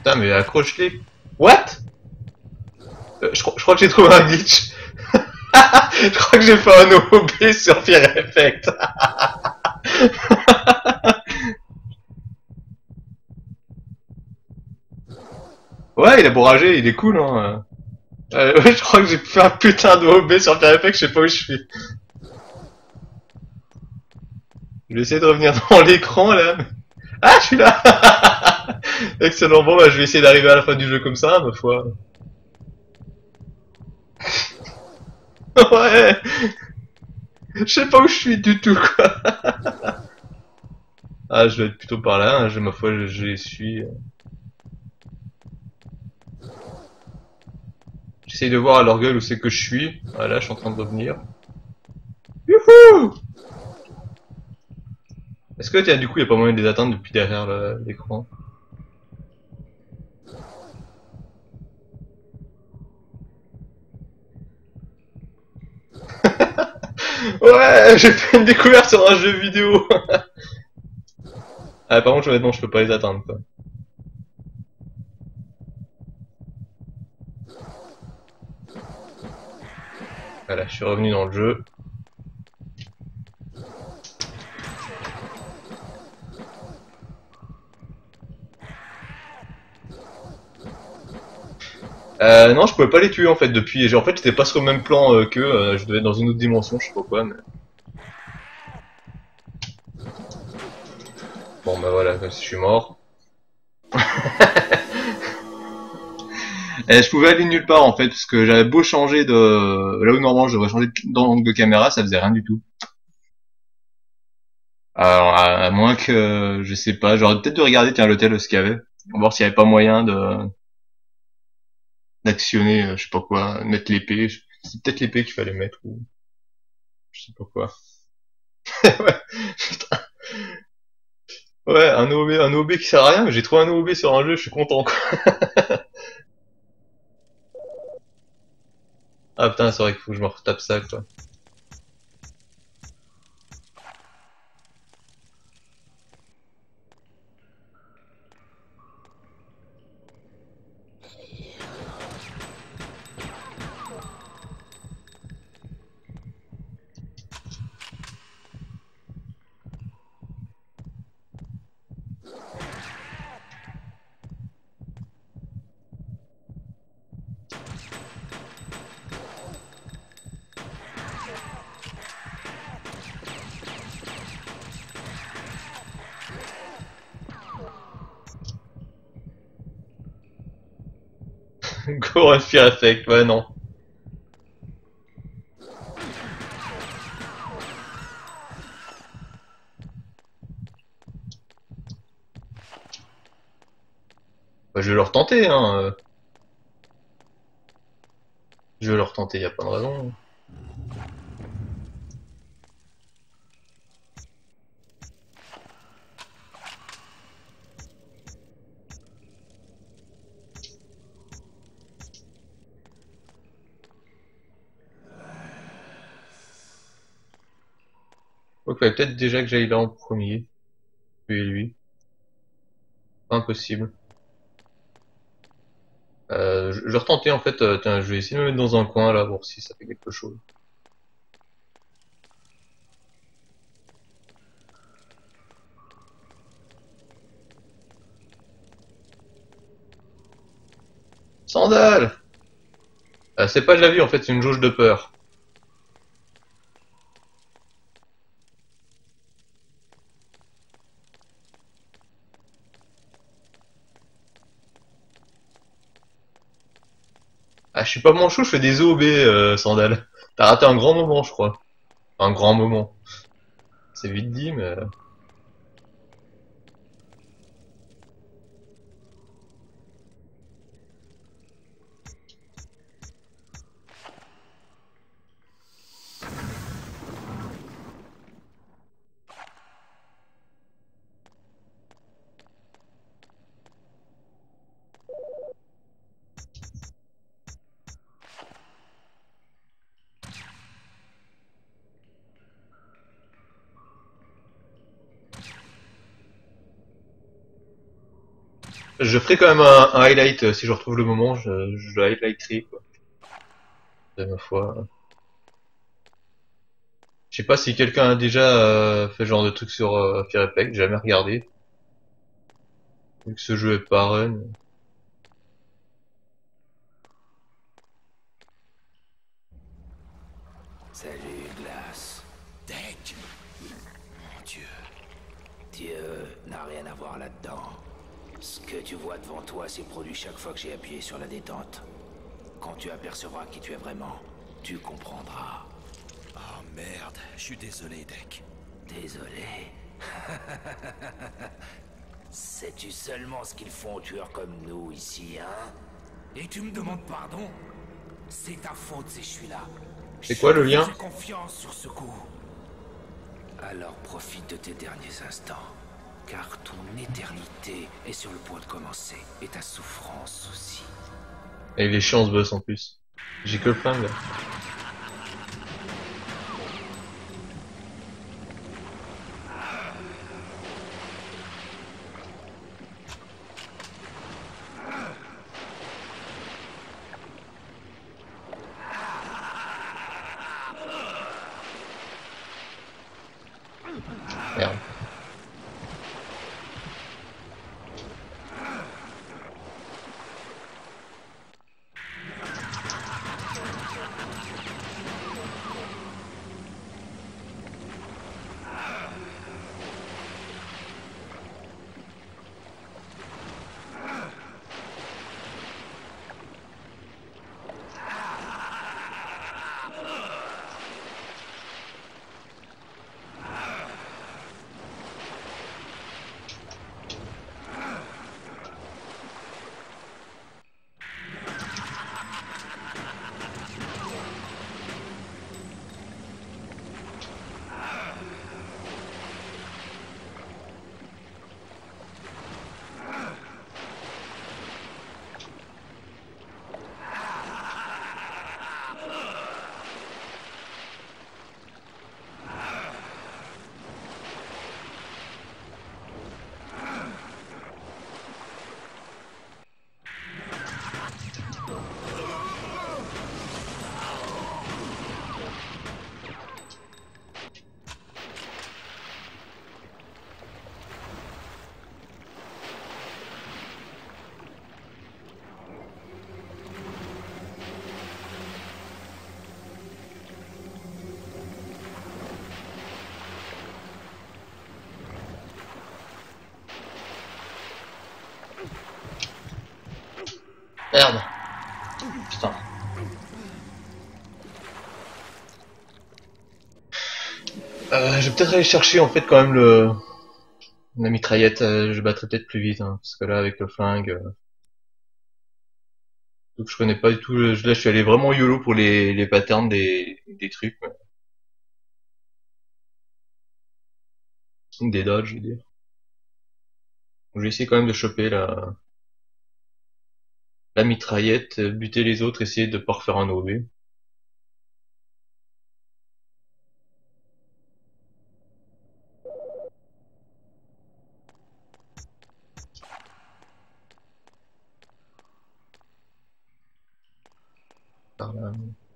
Putain, mais accroche-les. What? Je crois que j'ai trouvé un glitch. Je crois que j'ai fait un OB sur Fire Effect. Ouais, il a beau rager, il est cool, hein. Ouais, je crois que j'ai fait un putain de OB sur Fire Effect, je sais pas où je suis. Je vais essayer de revenir dans l'écran, là. Ah, je suis là. Excellent, bon, bah, je vais essayer d'arriver à la fin du jeu comme ça, ma foi. Ouais, je sais pas où je suis du tout, quoi. Ah, je vais être plutôt par là, hein, ma foi, je les suis. J'essaye de voir à leur gueule où c'est que je suis. Voilà, je suis en train de revenir. Youhou! Est-ce que, tiens, du coup, il y a pas moyen de les atteindre depuis derrière l'écran? Ouais, j'ai fait une découverte sur un jeu vidéo. Ah, par contre, non, je peux pas les atteindre, quoi. Voilà, je suis revenu dans le jeu. Non, je pouvais pas les tuer en fait depuis. En fait, j'étais pas sur le même plan qu'eux. Je devais être dans une autre dimension, je sais pas quoi. Mais... Bon, bah voilà, comme si je suis mort. Et je pouvais aller nulle part en fait, parce que j'avais beau changer de là où normalement je devrais changer d'angle de caméra, ça faisait rien du tout. Alors, à moins que, je sais pas, j'aurais peut-être dû regarder tiens l'hôtel ce qu'il y avait, pour voir s'il y avait pas moyen de d'actionner, je sais pas quoi, mettre l'épée. C'est peut-être l'épée qu'il fallait mettre ou je sais pas quoi. Ouais, putain. Ouais, un OB qui sert à rien, mais j'ai trouvé un OB sur un jeu, je suis content quoi. Ah putain, c'est vrai qu'il faut que je me retape ça quoi. Go Run Fear Effect, ouais non. Bah, je vais le retenter hein. Je vais le retenter, y a pas de raison. Ok, fallait peut-être déjà que j'aille là en premier. Lui et lui. Pas impossible. Je vais retenter en fait, tiens, je vais essayer de me mettre dans un coin là, voir si ça fait quelque chose. Sandales! C'est pas de la vie en fait, c'est une jauge de peur. Ah, je suis pas manchot, je fais des OB, Sandales. T'as raté un grand moment, je crois. Un grand moment. C'est vite dit, mais... Je ferai quand même un highlight, si je retrouve le moment, je le highlighterai, quoi. Ma foi. Je sais pas si quelqu'un a déjà fait ce genre de truc sur Fire Effect, j'ai jamais regardé. Vu que ce jeu est pas run. Salut, Glace. Deck. Mon Dieu. Dieu n'a rien à voir là-dedans. Ce que tu vois devant toi s'est produit chaque fois que j'ai appuyé sur la détente. Quand tu apercevras qui tu es vraiment, tu comprendras. Oh merde, je suis désolé, Deck. Désolé. Sais-tu seulement ce qu'ils font aux tueurs comme nous ici, hein? Et tu me demandes pardon? C'est ta faute si je suis là. C'est quoi le lien? J'ai confiance sur ce coup. Alors profite de tes derniers instants. Car ton éternité est sur le point de commencer. Et ta souffrance aussi. Et les chiens se boss en plus. J'ai que le flingue là. Merde. Merde. Putain. Je vais peut-être aller chercher en fait quand même la mitraillette. Je battrai peut-être plus vite, hein, parce que là avec le flingue, donc je connais pas du tout. Là je suis allé vraiment YOLO pour les patterns des trucs, ouais. Des dodges, je veux dire. Donc, je vais essayer quand même de choper la mitraillette, buter les autres, essayer de pas refaire un OB. Par là.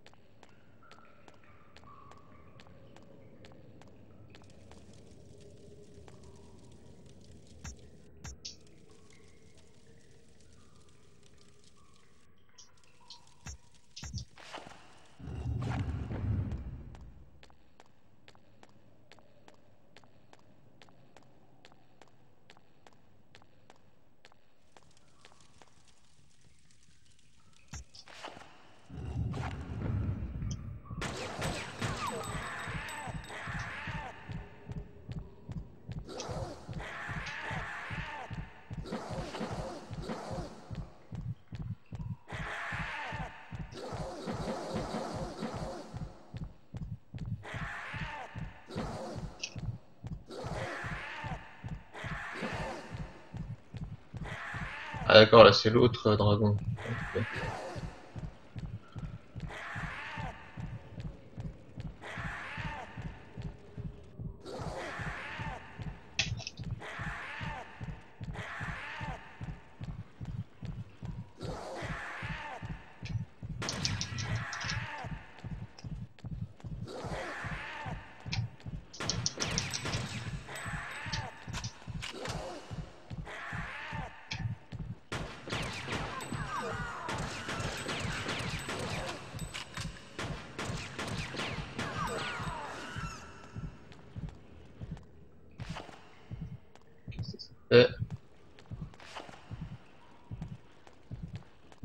Ah d'accord, là c'est l'autre dragon. Ok.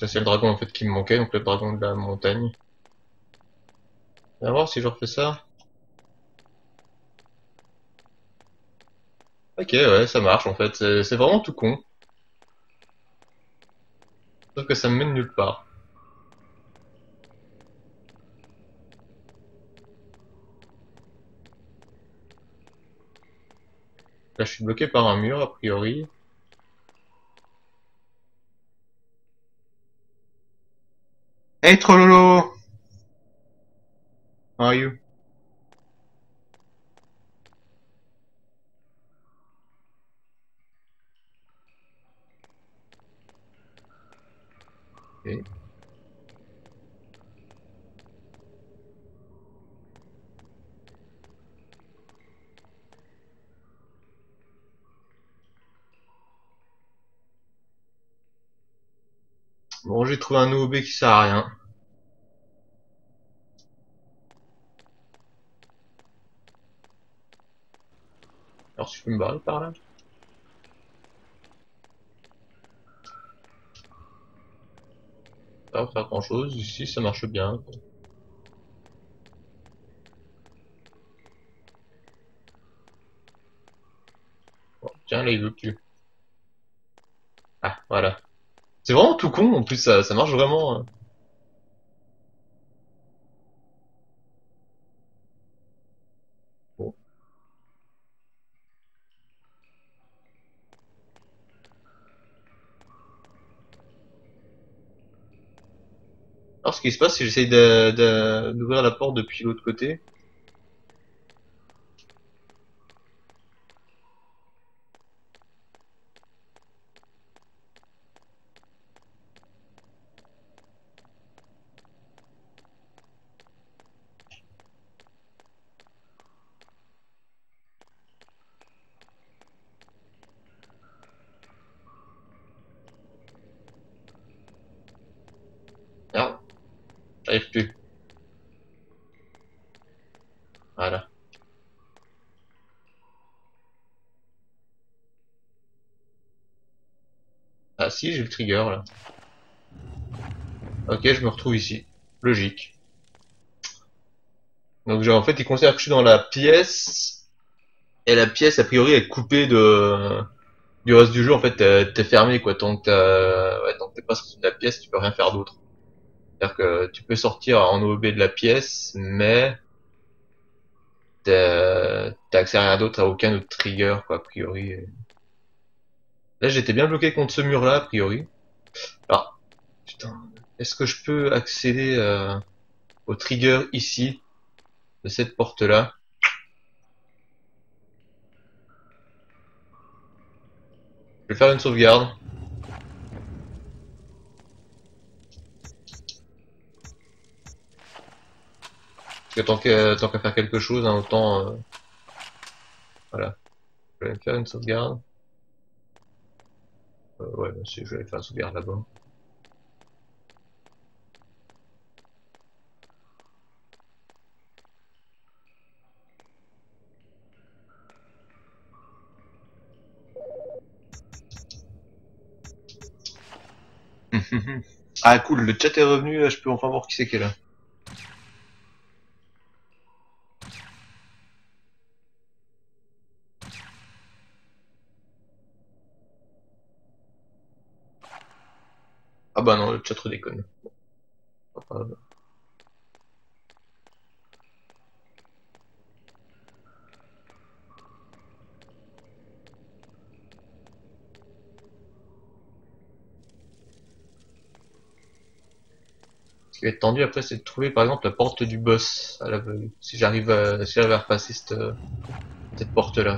Ça c'est le dragon en fait qui me manquait, donc le dragon de la montagne. On va voir si je refais ça. Ok, ouais, ça marche en fait. C'est vraiment tout con. Sauf que ça me mène nulle part. Là, je suis bloqué par un mur, a priori. Hey, Trololo! How are you? Ok. Bon, j'ai trouvé un OB qui sert à rien. Alors, si je peux me barrer par là? Ça va pas faire grand chose. Ici, ça marche bien. Bon, tiens, là, il veut plus. Ah, voilà. C'est vraiment tout con, en plus, ça marche vraiment. Bon. Alors, ce qui se passe, c'est que j'essaye d'ouvrir la porte depuis l'autre côté. Ah, j'arrive plus. Voilà. Ah si, j'ai le trigger, là. Ok, je me retrouve ici. Logique. Donc, en fait, il considère que je suis dans la pièce. Et la pièce, a priori, est coupée du reste du jeu. En fait, t'es fermé, quoi. Tant que t'es pas sorti de la pièce, tu peux rien faire d'autre. C'est-à-dire que tu peux sortir en OB de la pièce, mais t'as accès à rien d'autre, à aucun autre trigger, quoi, a priori. Là, j'étais bien bloqué contre ce mur-là, a priori. Alors, putain, est-ce que je peux accéder au trigger ici, de cette porte-là? Je vais faire une sauvegarde. Parce que tant qu'à faire quelque chose, hein, autant, voilà. Je vais faire une sauvegarde. Ouais, bah, si, je vais faire une sauvegarde là-bas. Ah cool, le chat est revenu, là, je peux enfin voir qui c'est qui est là. Ah bah non, le chat redéconne. Pas grave. Ce qui va être tendu après, c'est de trouver par exemple la porte du boss à l'aveugle. Si j'arrive à repasser cette porte-là.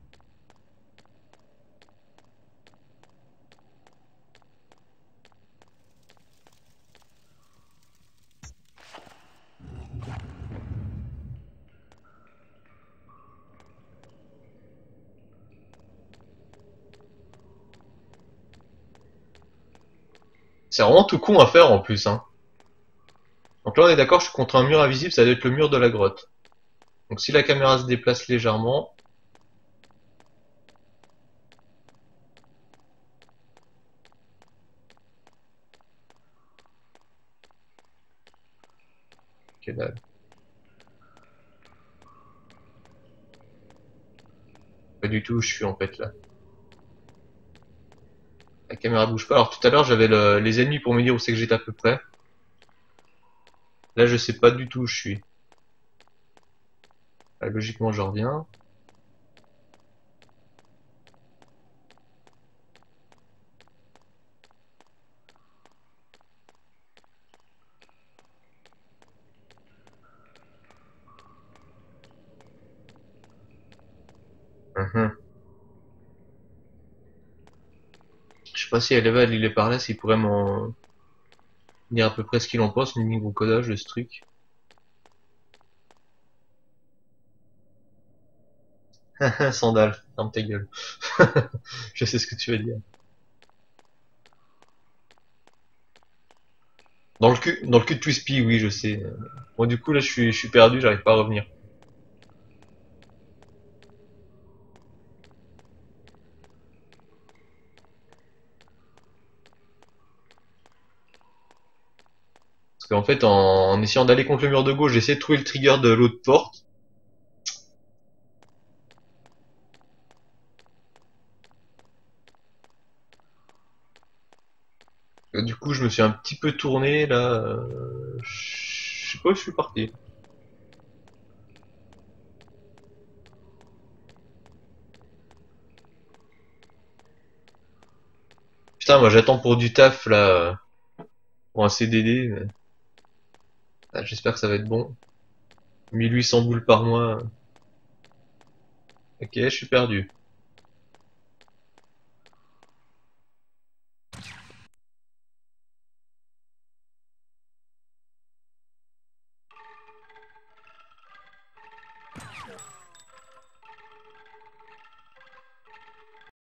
C'est vraiment tout con à faire en plus, hein. Donc là on est d'accord, je suis contre un mur invisible, ça doit être le mur de la grotte. Donc si la caméra se déplace légèrement, Que dalle. Pas du tout où je suis en fait là. La caméra bouge pas. Alors tout à l'heure j'avais les ennemis pour me dire où c'est que j'étais à peu près. Là je sais pas du tout où je suis. Là, logiquement je reviens. Mhm. Je sais pas si Eleval il est par là, s'il pourrait m'en dire à peu près ce qu'il en pense niveau codage de ce truc. Sandal, ferme ta gueule. Je sais ce que tu veux dire. Dans le cul de Twispy, oui, je sais. Bon, du coup, là, je suis perdu, j'arrive pas à revenir. Parce qu'en fait, en essayant d'aller contre le mur de gauche, j'essaie de trouver le trigger de l'autre porte. Du coup, je me suis un petit peu tourné, là. Je sais pas où je suis parti. Putain, moi, j'attends pour du taf, là, pour un CDD. Ah, j'espère que ça va être bon. 1800 boules par mois. Ok, je suis perdu.